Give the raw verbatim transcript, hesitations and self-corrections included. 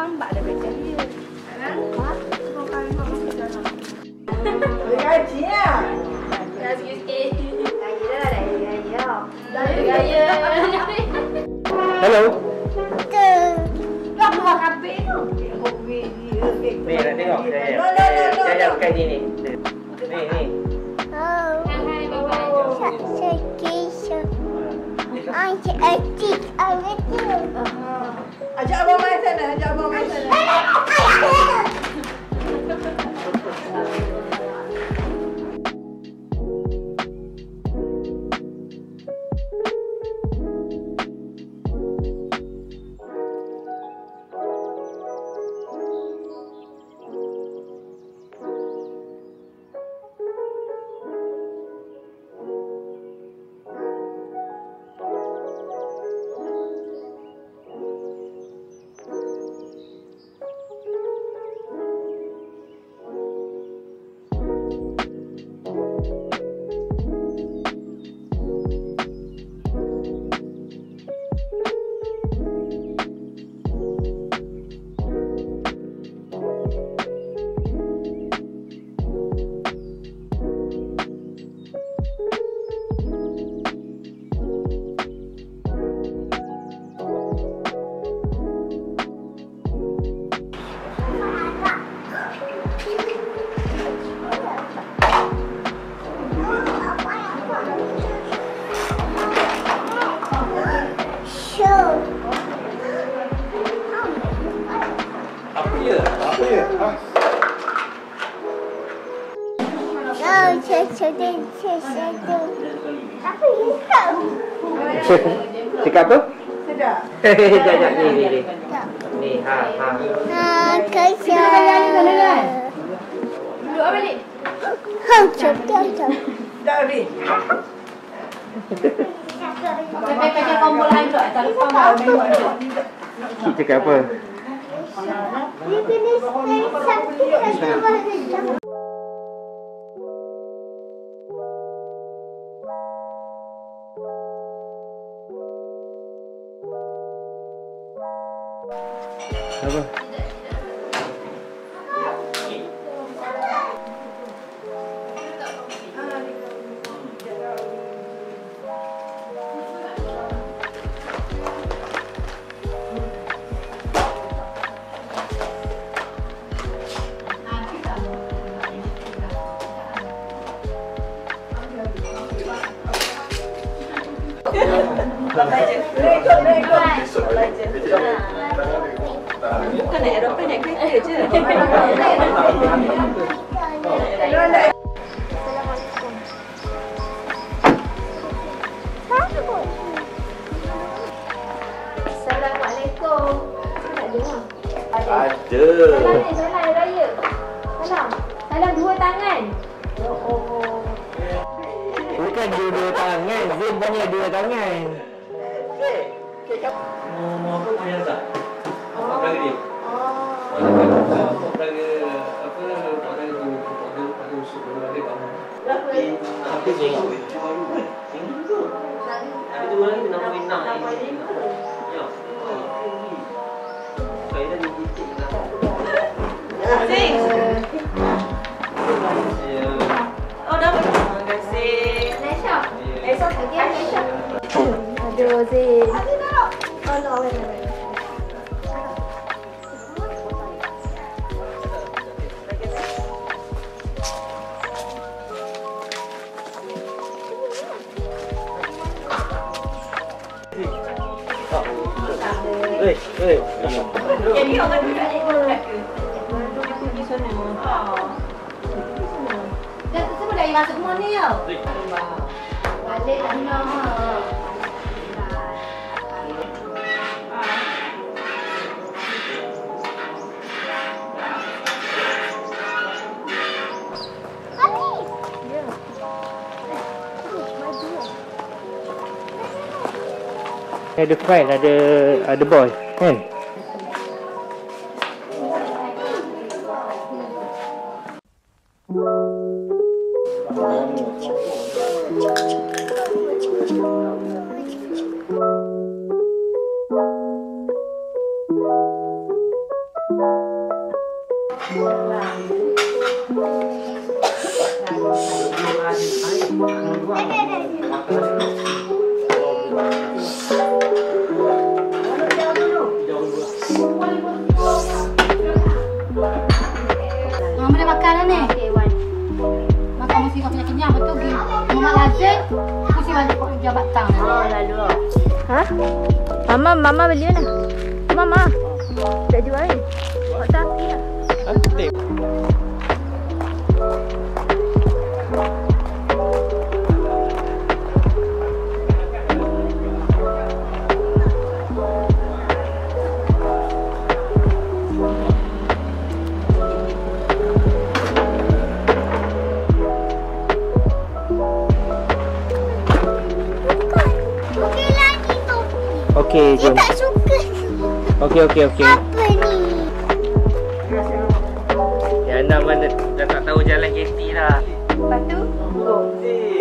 lambat dah baca dia. Ha? Kau kali kau masuk dalam. Boleh gaji lah. Dah sikit-sikit. Gaya dah, gaya. Gaya. Gaya. Hello. Tu. Kau buat habis tu. Ni nak tengok saya. No, no, no, no. Saya pakai ni ni. Ni ni. Oh. Hai, bye-bye. Sakit. Ancik atik awak tu. Ajak abang main sana, ajak abang main sana. Apa dia? Apa dia? Ha? Oh, sesuatu, sesuatu. Apa itu? Cakap apa? Sedap. Sekejap, sekejap. Ni, ni, ni. Ni, ha, ha. Ah, kacau. Duduk apa balik? Hang cepat. Dah habis. Sampai pakai kompol lain pula. Tak lupa mau memang. Cik cakap apa? Dia kena spend satu kacau. Apa? Bukan naik aeroplane, naik kereta je. Assalamualaikum. Tak dengar. Ada. Salam ni, salam Hari Raya. Salam. Salam dua tangan. Oh. Bukan dua-dua tangan. Zin punya dua tangan. Mau mau apa punya tak? Apa pelaga dia? Oh. Pelaga apa? Pelaga tu, pelaga pelaga usul pelaga kamu. Tapi tapi tengok itu baru kan? Tinggi tu. Ada dua lagi enam puluh enam. Ya. Saya dah dicicik dah. Sing. Ya. Oh, dah betul. Terima kasih. Nesha. Esok Lagi Nesha. Aduh, Zin. Oh, no, wait, wait. Eh, eh. Jadi orang duduk di mana ke? Dia pergi sana. Dah tu semua dah masuk semua ni tau. Balik dah nama. Ada file, ada ada boy, kan? jual batang. Oh, lalu lah. Ha? Mama, mama beli mana? Mama. Tak jual ni. Buat tapi lah. Cantik. Okey lagi topi. Okey, Dia jom. tak suka. Okey, okey, okey. Apa ni? Ya, Ana mana dah tak tahu jalan K T dah. Lepas tu, oh.